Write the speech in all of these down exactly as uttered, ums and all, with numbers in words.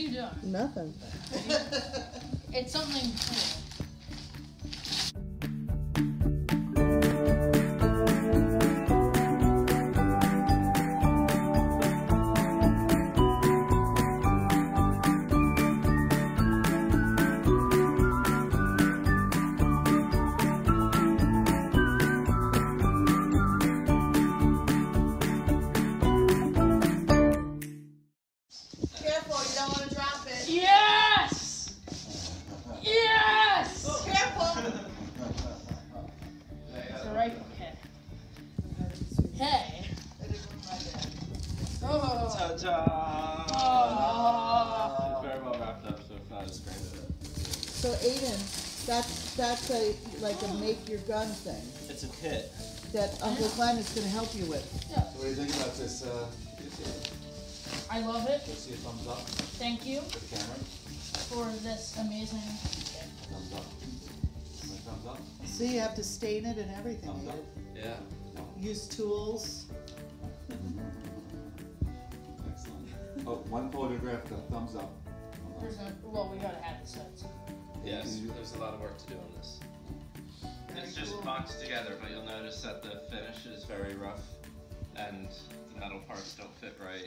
you doing? Nothing. It's something cool. Hey. Oh. Ta-da! Oh. It's very well wrapped up, so it's not as strange as it. So Aiden, that's that's a like a make your gun thing. It's a kit That Uncle Glenn is going to help you with. Yeah. So what do you think about this? Uh, I love it. let's see a thumbs up. Thank you For the camera. for this amazing. Thumbs up. Thumbs up. See, you have to stain it and everything. Thumbs up. Yeah. Use tools. Excellent. Oh, one photograph, the thumbs up. There's no, well, we gotta have it set. Yes, there's a lot of work to do on this. It's just cool. boxed together, but you'll notice that the finish is very rough and the metal parts don't fit right.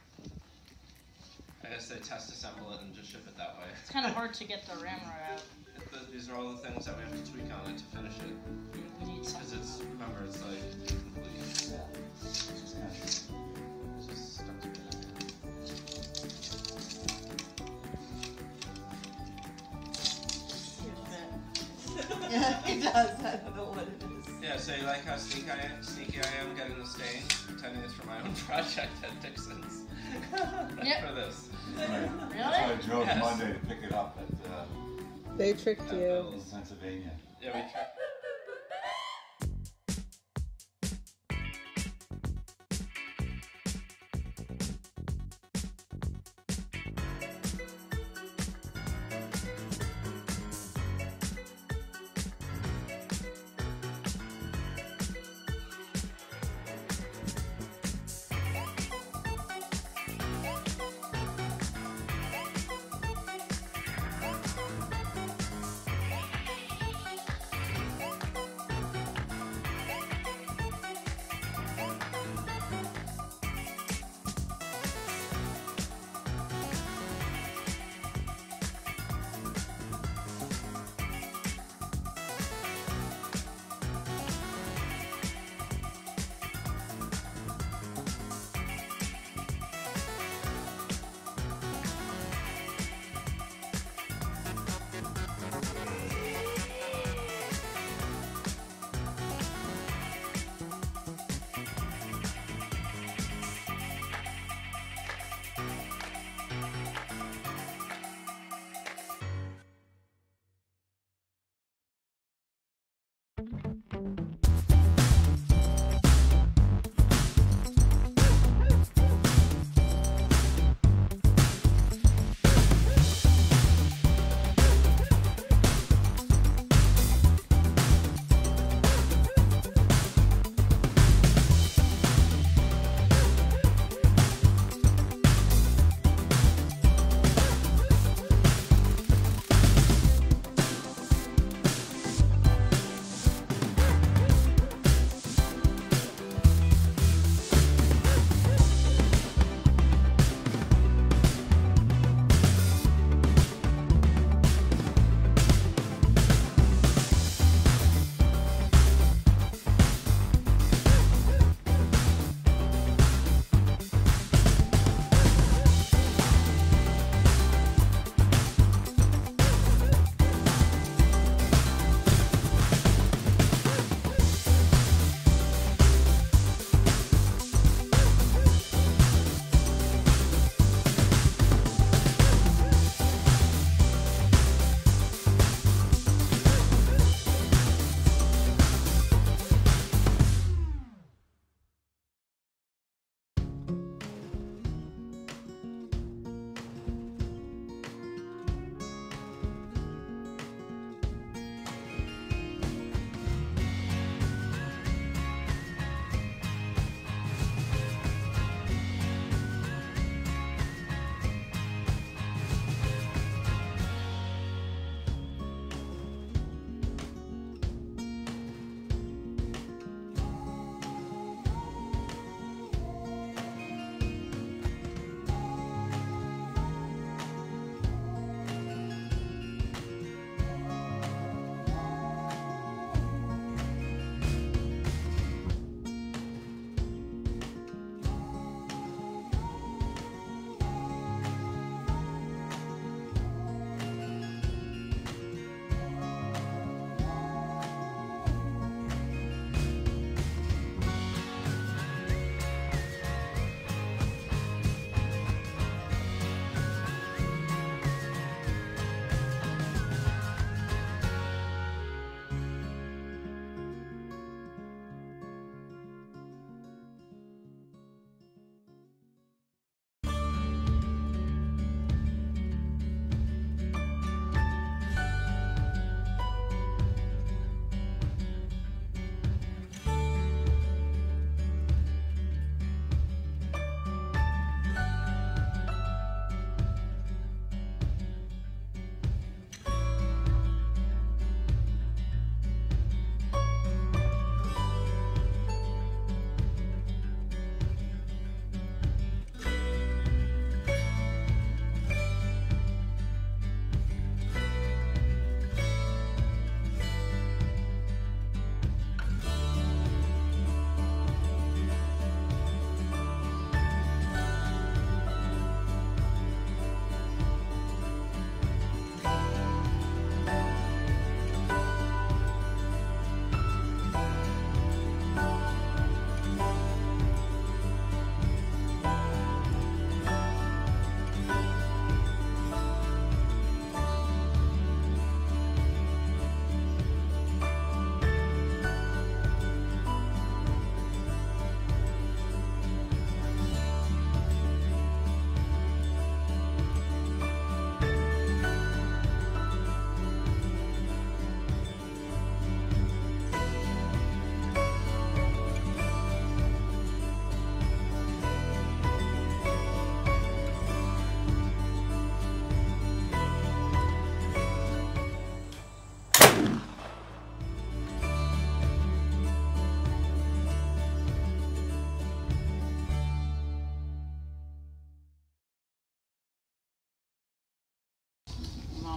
I guess they test assemble it and just ship it that way. It's kind of hard to get the ramrod out. It, the, these are all the things that we have to tweak on it to finish it. We need Because something. it's, remember, it's like complete. Yeah. It's just kind of. It's just stuck together. Yeah, he does. I don't know what it is. Yeah, so you like how sneaky I am, sneaky I am getting the stain, pretending it's for my own project at Dixon's. Yep. For this. Right. Really? That's why I drove Yes. Monday to pick it up at uh, They tricked At you. Bill's. Pennsylvania. Yeah, we tried.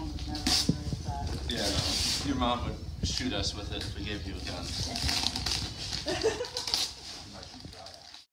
mom would never be very fat. Yeah, no. Your mom would shoot us with it if we gave you a gun.